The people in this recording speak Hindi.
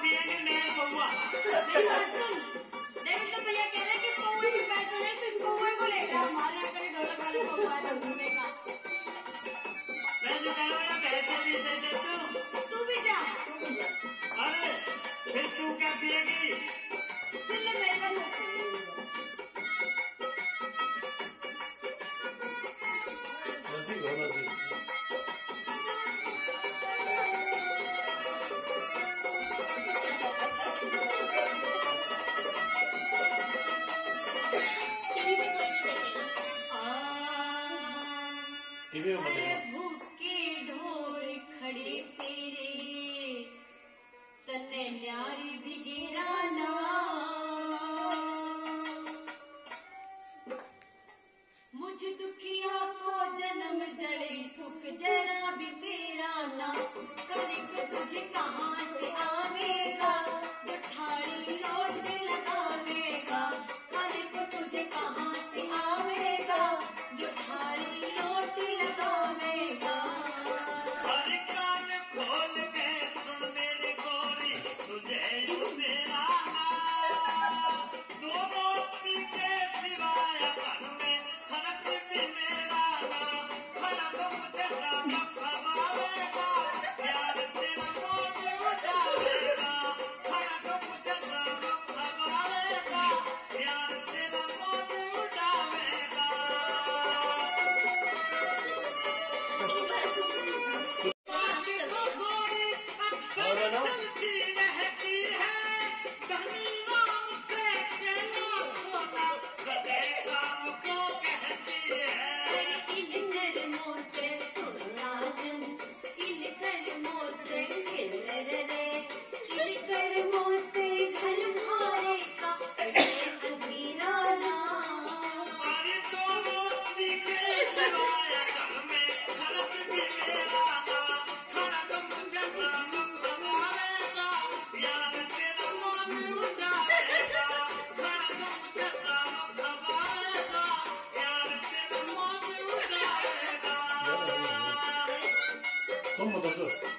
पिएंगे नया पौवा। मेरी बात सुन, देख तो भैया कह रहे कि पौवे के पैसे नहीं तो इस पौवे को ले जा, हमारे यहाँ कहीं ढोलक वाले पौवा है घूमने का। मैं जो कह रहा हूँ पैसे भी से दे तू भी जा। अरे फिर तू क्या पिएगी? सुन ले मेरे को भूखे ढोर खड़े तेरे तन्ने न्यारी भी गिराना मुझ दुखिया को जन्म जड़े सुख जरा भी तेरा ना कनिक तुझे कहाँ से आवेगा जो ठाड़ी लौट लगावेगा कनिक तुझे कहाँ से आवेगा जो ठाड़ी लौट लगावेगा। अरे कान खोल के सुन मेरी गोरी तुझे यूं मेरा दो रोटी के सिवाय घर में खर्च भी मेरा ना खाना तो मुझे राम खवावेगा प्यार तेरा मौज उठावेगा खाना तो मुझे राम खवावेगा प्यार तेरा मौज उठावेगा। चलती रहती है धनी नाम से खेला सोना गधे काम को कहती है। इन कर्मों से सुन साजन इन कर्मों से खेल रे इन कर्मों से घर भारे का अंधेरा ना अरे दो रोटी के सिवाय घर में खर्च भी मेरा ना खाना तो मुझे राम खवावेगा यार तेरा मन उठावेगा खाना तो मुझे राम खवावेगा यार तेरा मन उठावेगा। तुम बताओ